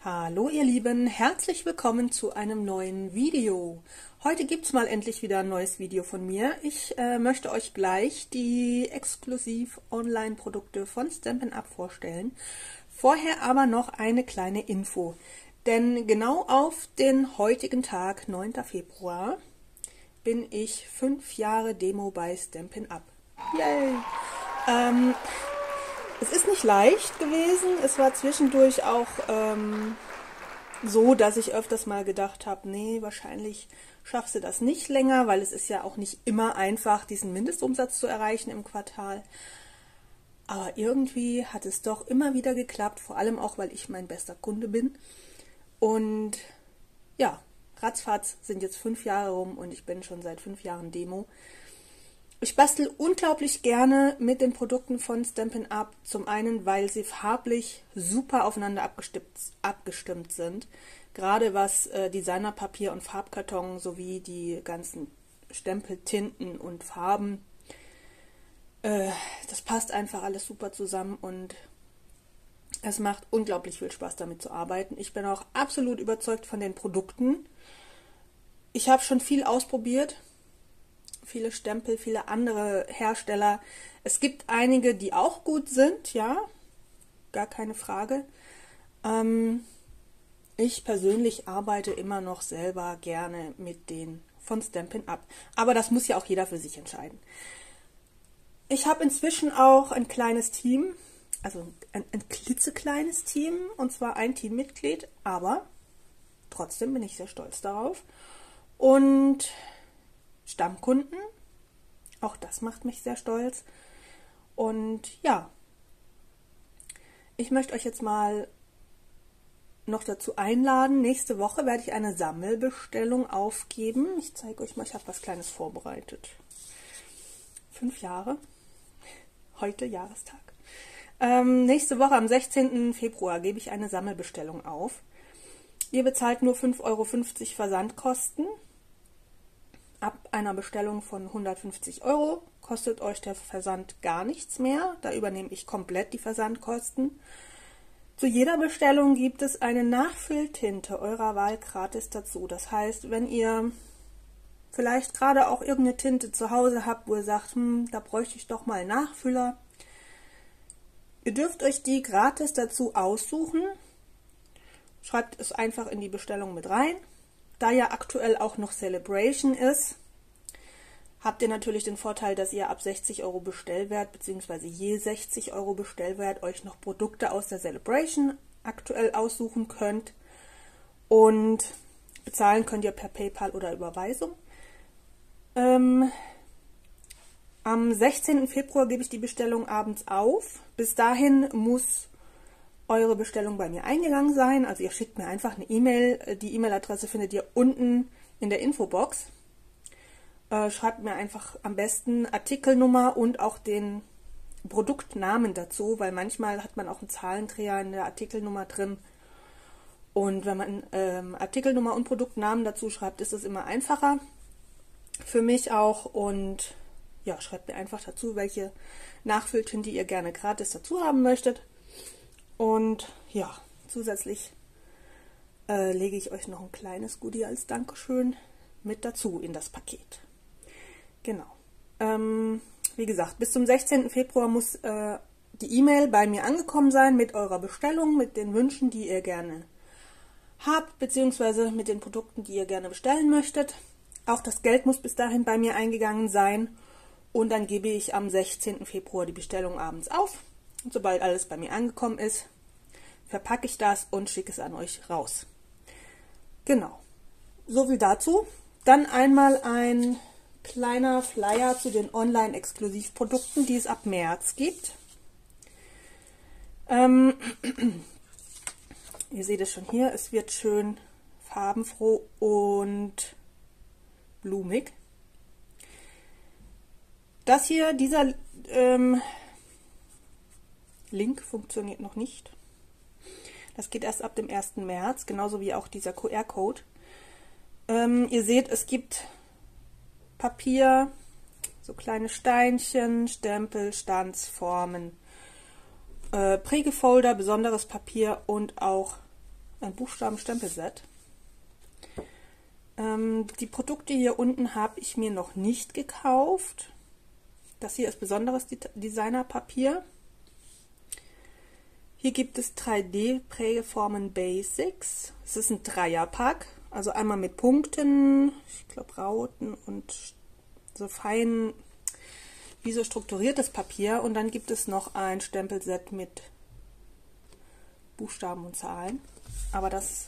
Hallo ihr Lieben, herzlich willkommen zu einem neuen Video. Heute gibt es mal endlich wieder ein neues Video von mir. Ich möchte euch gleich die exklusiv Online-Produkte von Stampin' Up vorstellen. Vorher aber noch eine kleine Info. Denn genau auf den heutigen Tag, 9. Februar, bin ich 5 Jahre Demo bei Stampin' Up. Yay! Es ist nicht leicht gewesen. Es war zwischendurch auch so, dass ich öfters mal gedacht habe, nee, wahrscheinlich schaffst du das nicht länger, weil es ist ja auch nicht immer einfach, diesen Mindestumsatz zu erreichen im Quartal. Aber irgendwie hat es doch immer wieder geklappt, vor allem auch, weil ich mein bester Kunde bin. Und ja, ratzfatz sind jetzt 5 Jahre rum und ich bin schon seit 5 Jahren Demo. Ich bastel unglaublich gerne mit den Produkten von Stampin' Up. Zum einen, weil sie farblich super aufeinander abgestimmt sind. Gerade was Designerpapier und Farbkarton sowie die ganzen Stempeltinten und Farben. Das passt einfach alles super zusammen und es macht unglaublich viel Spaß damit zu arbeiten. Ich bin auch absolut überzeugt von den Produkten. Ich habe schon viel ausprobiert. Viele Stempel, viele andere Hersteller. Es gibt einige, die auch gut sind, ja, gar keine Frage. Ich persönlich arbeite immer noch selber gerne mit den von Stampin' Up. Aber das muss ja auch jeder für sich entscheiden. Ich habe inzwischen auch ein kleines Team, also ein klitzekleines Team, und zwar ein Teammitglied, aber trotzdem bin ich sehr stolz darauf. Und Stammkunden, auch das macht mich sehr stolz. Und ja, ich möchte euch jetzt mal noch dazu einladen. Nächste Woche werde ich eine Sammelbestellung aufgeben. Ich zeige euch mal, ich habe was Kleines vorbereitet. 5 Jahre, heute Jahrestag. Nächste Woche am 16. Februar gebe ich eine Sammelbestellung auf. Ihr bezahlt nur 5,50 € Versandkosten. Ab einer Bestellung von 150 € kostet euch der Versand gar nichts mehr. Da übernehme ich komplett die Versandkosten. Zu jeder Bestellung gibt es eine Nachfülltinte eurer Wahl gratis dazu. Das heißt, wenn ihr vielleicht gerade auch irgendeine Tinte zu Hause habt, wo ihr sagt, da bräuchte ich doch mal einen Nachfüller, ihr dürft euch die gratis dazu aussuchen. Schreibt es einfach in die Bestellung mit rein. Da ja aktuell auch noch Celebration ist, habt ihr natürlich den Vorteil, dass ihr ab 60 € Bestellwert bzw. je 60 € Bestellwert euch noch Produkte aus der Celebration aktuell aussuchen könnt. Und bezahlen könnt ihr per PayPal oder Überweisung. Am 16. Februar gebe ich die Bestellung abends auf. Bis dahin muss eure Bestellung bei mir eingegangen sein. Also ihr schickt mir einfach eine E-Mail. Die E-Mail-Adresse findet ihr unten in der Infobox. Schreibt mir einfach am besten Artikelnummer und auch den Produktnamen dazu, weil manchmal hat man auch einen Zahlendreher in der Artikelnummer drin. Und wenn man Artikelnummer und Produktnamen dazu schreibt, ist es immer einfacher. Für mich auch. Und ja, schreibt mir einfach dazu, welche Nachfülltinte ihr gerne gratis dazu haben möchtet. Und ja, zusätzlich lege ich euch noch ein kleines Goodie als Dankeschön mit dazu in das Paket. Genau. Wie gesagt, bis zum 16. Februar muss die E-Mail bei mir angekommen sein mit eurer Bestellung, mit den Wünschen, die ihr gerne habt, beziehungsweise mit den Produkten, die ihr gerne bestellen möchtet. Auch das Geld muss bis dahin bei mir eingegangen sein. Und dann gebe ich am 16. Februar die Bestellung abends auf. Und sobald alles bei mir angekommen ist, verpacke ich das und schicke es an euch raus. Genau. So viel dazu. Dann einmal ein kleiner Flyer zu den Online-Exklusivprodukten, die es ab März gibt. Ihr seht es schon hier, es wird schön farbenfroh und blumig. Das hier, dieser Link funktioniert noch nicht. Das geht erst ab dem 1. März, genauso wie auch dieser QR-Code. Ihr seht, es gibt Papier, so kleine Steinchen, Stempel, Stanzformen, Prägefolder, besonderes Papier und auch ein Buchstabenstempelset. Die Produkte hier unten habe ich mir noch nicht gekauft. Das hier ist besonderes Designerpapier. Hier gibt es 3D-Prägeformen Basics. Es ist ein Dreierpack, also einmal mit Punkten, ich glaube Rauten und so fein wie so strukturiertes Papier. Und dann gibt es noch ein Stempelset mit Buchstaben und Zahlen. Aber das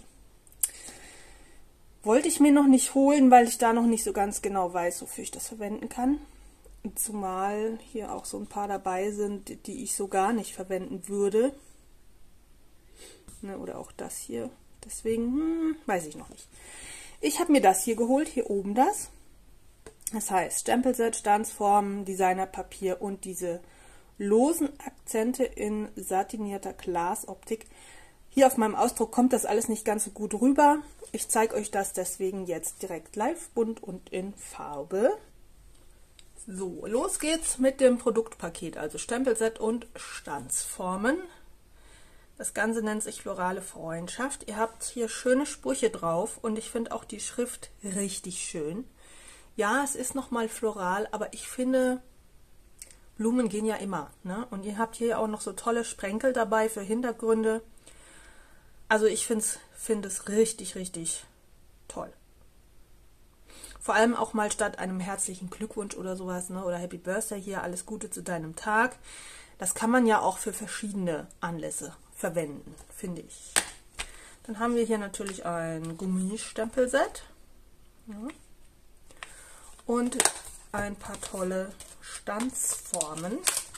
wollte ich mir noch nicht holen, weil ich da noch nicht so ganz genau weiß, wofür ich das verwenden kann. Zumal hier auch so ein paar dabei sind, die ich so gar nicht verwenden würde. Ne, oder auch das hier. Deswegen weiß ich noch nicht. Ich habe mir das hier geholt, hier oben das. Das heißt Stempelset, Stanzformen, Designerpapier und diese losen Akzente in satinierter Glasoptik. Hier auf meinem Ausdruck kommt das alles nicht ganz so gut rüber. Ich zeige euch das deswegen jetzt direkt live, bunt und in Farbe. So, los geht's mit dem Produktpaket, also Stempelset und Stanzformen. Das Ganze nennt sich Florale Freundschaft. Ihr habt hier schöne Sprüche drauf und ich finde auch die Schrift richtig schön. Ja, es ist nochmal floral, aber ich finde, Blumen gehen ja immer, ne? Und ihr habt hier auch noch so tolle Sprenkel dabei für Hintergründe. Also ich finde es richtig, richtig toll. Vor allem auch mal statt einem herzlichen Glückwunsch oder sowas, ne? Oder Happy Birthday hier, alles Gute zu deinem Tag. Das kann man ja auch für verschiedene Anlässe verwenden, finde ich. Dann haben wir hier natürlich ein Gummistempelset. Ja. Und ein paar tolle Stanzformen.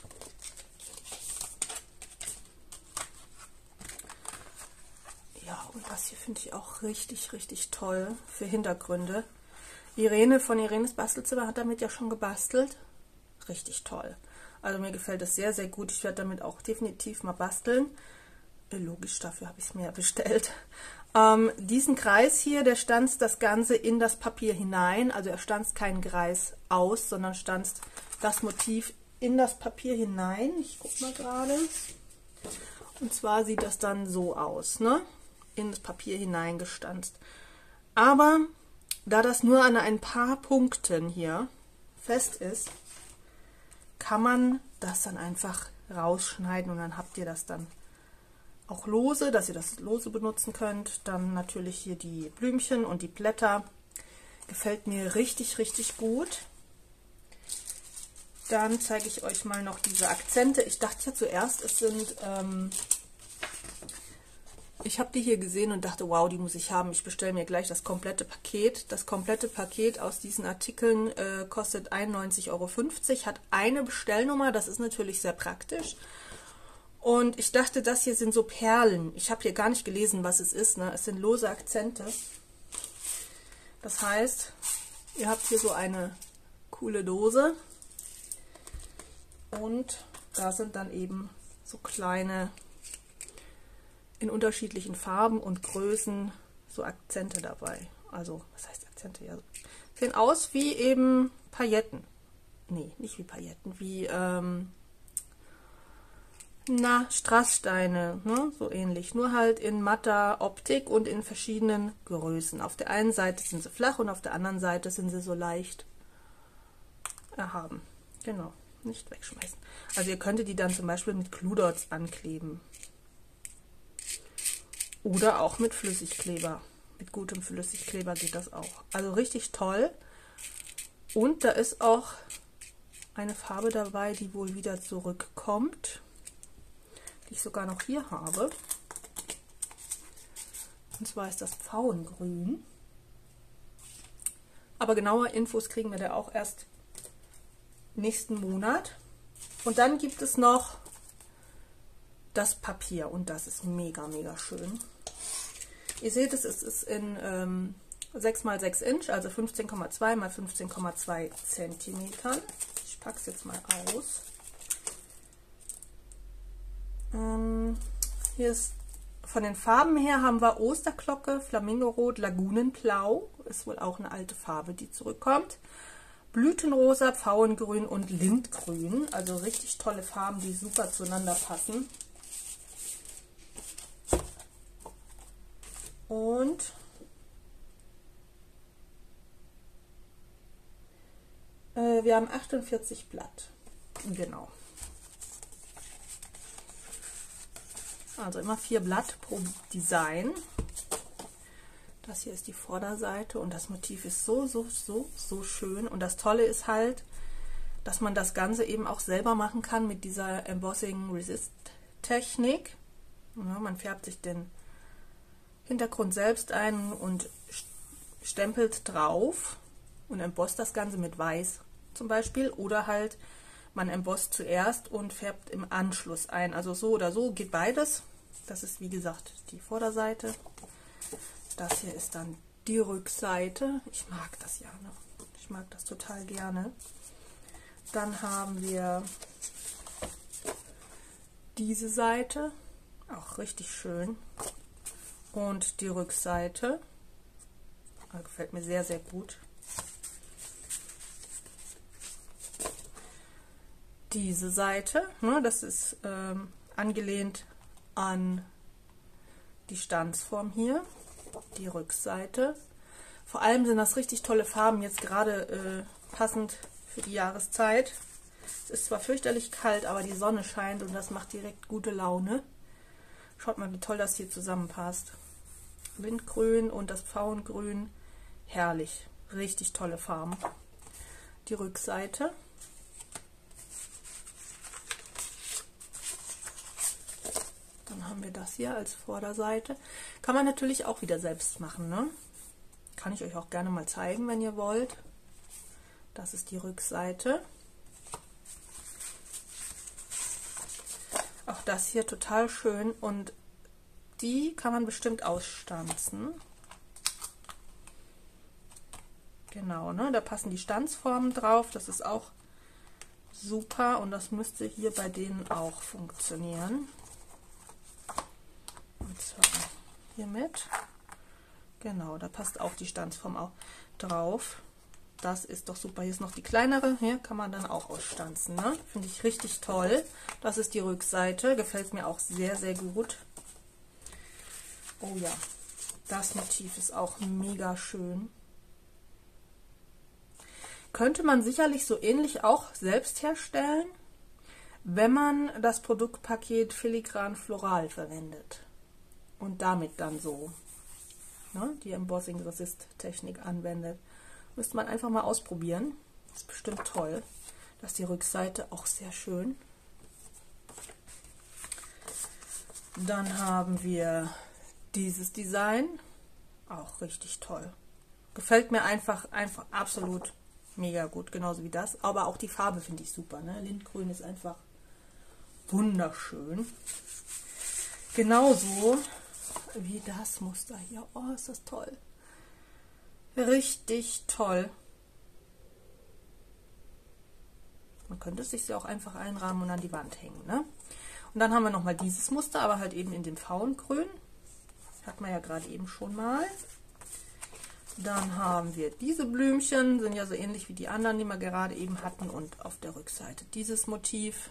Ja, und das hier finde ich auch richtig, richtig toll für Hintergründe. Irene von Irenes Bastelzimmer hat damit ja schon gebastelt. Richtig toll. Also mir gefällt es sehr, sehr gut. Ich werde damit auch definitiv mal basteln. Logisch, dafür habe ich es mir ja bestellt. Diesen Kreis hier, der stanzt das Ganze in das Papier hinein. Also er stanzt keinen Kreis aus, sondern stanzt das Motiv in das Papier hinein. Ich gucke mal gerade. Und zwar sieht das dann so aus, ne? In das Papier hineingestanzt. Aber da das nur an ein paar Punkten hier fest ist, kann man das dann einfach rausschneiden und dann habt ihr das dann auch lose, dass ihr das lose benutzen könnt. Dann natürlich hier die Blümchen und die Blätter. Gefällt mir richtig, richtig gut. Dann zeige ich euch mal noch diese Akzente. Ich dachte ja zuerst, es sind, ich habe die hier gesehen und dachte, wow, die muss ich haben. Ich bestelle mir gleich das komplette Paket. Das komplette Paket aus diesen Artikeln kostet 91,50 €, hat eine Bestellnummer. Das ist natürlich sehr praktisch. Und ich dachte, das hier sind so Perlen. Ich habe hier gar nicht gelesen, was es ist, ne? Es sind lose Akzente. Das heißt, ihr habt hier so eine coole Dose. Und da sind dann eben so kleine, in unterschiedlichen Farben und Größen, so Akzente dabei. Also, was heißt Akzente? Ja, sehen aus wie eben Pailletten. Nee, nicht wie Pailletten, wie, Strasssteine, ne? So ähnlich. Nur halt in matter Optik und in verschiedenen Größen. Auf der einen Seite sind sie flach und auf der anderen Seite sind sie so leicht erhaben. Genau, nicht wegschmeißen. Also ihr könntet die dann zum Beispiel mit Glue-Dots ankleben. Oder auch mit Flüssigkleber. Mit gutem Flüssigkleber geht das auch. Also richtig toll. Und da ist auch eine Farbe dabei, die wohl wieder zurückkommt. Die ich sogar noch hier habe. Und zwar ist das Pfauengrün. Aber genaue Infos kriegen wir da auch erst nächsten Monat. Und dann gibt es noch das Papier und das ist mega, mega schön. Ihr seht es, es ist in 6 x 6 Inch, also 15,2 x 15,2 Zentimetern. Ich packe es jetzt mal aus. Hier ist von den Farben her haben wir Osterglocke, Flamingorot, Lagunenblau, ist wohl auch eine alte Farbe, die zurückkommt. Blütenrosa, Pfauengrün und Lindgrün, also richtig tolle Farben, die super zueinander passen. Und wir haben 48 Blatt. Genau. Also immer 4 Blatt pro Design. Das hier ist die Vorderseite und das Motiv ist so schön. Und das Tolle ist halt, dass man das Ganze eben auch selber machen kann mit dieser Embossing Resist Technik. Ja, man färbt sich den Hintergrund selbst ein und stempelt drauf und embosst das Ganze mit Weiß zum Beispiel. Oder halt, man embosst zuerst und färbt im Anschluss ein. Also so oder so geht beides. Das ist wie gesagt die Vorderseite. Das hier ist dann die Rückseite. Ich mag das ja, ne? Ich mag das total gerne. Dann haben wir diese Seite, auch richtig schön. Und die Rückseite, gefällt mir sehr, sehr gut. Diese Seite, ne, das ist angelehnt an die Stanzform hier. Die Rückseite. Vor allem sind das richtig tolle Farben, jetzt gerade passend für die Jahreszeit. Es ist zwar fürchterlich kalt, aber die Sonne scheint und das macht direkt gute Laune. Schaut mal, wie toll das hier zusammenpasst. Lindgrün und das Pfauengrün. Herrlich. Richtig tolle Farben. Die Rückseite. Dann haben wir das hier als Vorderseite. Kann man natürlich auch wieder selbst machen, ne? Kann ich euch auch gerne mal zeigen, wenn ihr wollt. Das ist die Rückseite. Auch das hier total schön und die kann man bestimmt ausstanzen. Genau, ne? Da passen die Stanzformen drauf. Das ist auch super und das müsste hier bei denen auch funktionieren. Und zwar hiermit. Genau, da passt auch die Stanzform auch drauf. Das ist doch super. Hier ist noch die kleinere. Hier kann man dann auch ausstanzen. Ne? Finde ich richtig toll. Das ist die Rückseite. Gefällt mir auch sehr, sehr gut. Oh ja, das Motiv ist auch mega schön. Könnte man sicherlich so ähnlich auch selbst herstellen, wenn man das Produktpaket Filigran Floral verwendet. Und damit dann so, ne, die Embossing Resist Technik anwendet. Müsste man einfach mal ausprobieren. Ist bestimmt toll. Das ist die Rückseite, auch sehr schön. Dann haben wir dieses Design. Auch richtig toll. Gefällt mir einfach absolut mega gut. Genauso wie das. Aber auch die Farbe finde ich super. Ne? Lindgrün ist einfach wunderschön. Genauso wie das Muster hier. Oh, ist das toll. Richtig toll. Man könnte es sich ja auch einfach einrahmen und an die Wand hängen. Ne? Und dann haben wir nochmal dieses Muster, aber halt eben in dem Pfauengrün. Hat man ja gerade eben schon mal. Dann haben wir diese Blümchen, sind ja so ähnlich wie die anderen, die wir gerade eben hatten. Und auf der Rückseite dieses Motiv.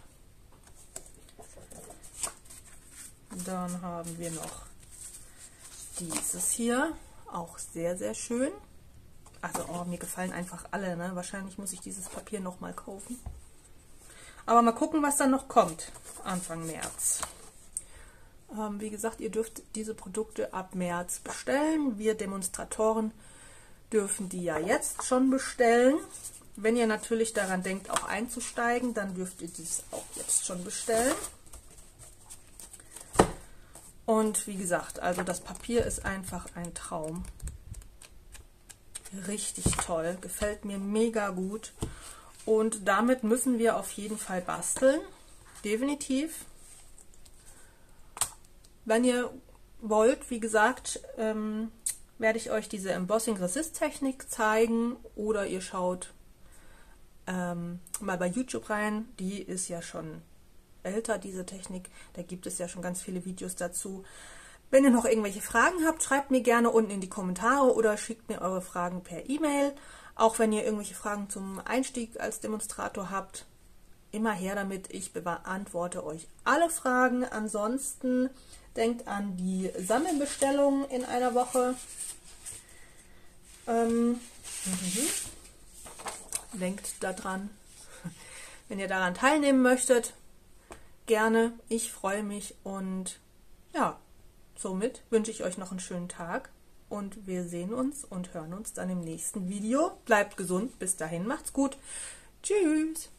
Dann haben wir noch dieses hier. Auch sehr, sehr schön. Also, oh, mir gefallen einfach alle, ne? Wahrscheinlich muss ich dieses Papier nochmal kaufen. Aber mal gucken, was dann noch kommt, Anfang März. Wie gesagt, ihr dürft diese Produkte ab März bestellen. Wir Demonstratoren dürfen die ja jetzt schon bestellen. Wenn ihr natürlich daran denkt, auch einzusteigen, dann dürft ihr dies auch jetzt schon bestellen. Und wie gesagt, also das Papier ist einfach ein Traum. Richtig toll, gefällt mir mega gut und damit müssen wir auf jeden Fall basteln, definitiv. Wenn ihr wollt, wie gesagt, werde ich euch diese Embossing Resist Technik zeigen oder ihr schaut mal bei YouTube rein, die ist ja schon älter, diese Technik, da gibt es ja schon ganz viele Videos dazu. Wenn ihr noch irgendwelche Fragen habt, schreibt mir gerne unten in die Kommentare oder schickt mir eure Fragen per E-Mail. Auch wenn ihr irgendwelche Fragen zum Einstieg als Demonstrator habt. immer her damit. Ich beantworte euch alle Fragen. Ansonsten denkt an die Sammelbestellung in einer Woche. Denkt daran, wenn ihr daran teilnehmen möchtet, gerne. Ich freue mich und ja, somit wünsche ich euch noch einen schönen Tag und wir sehen uns und hören uns dann im nächsten Video. Bleibt gesund, bis dahin, macht's gut. Tschüss.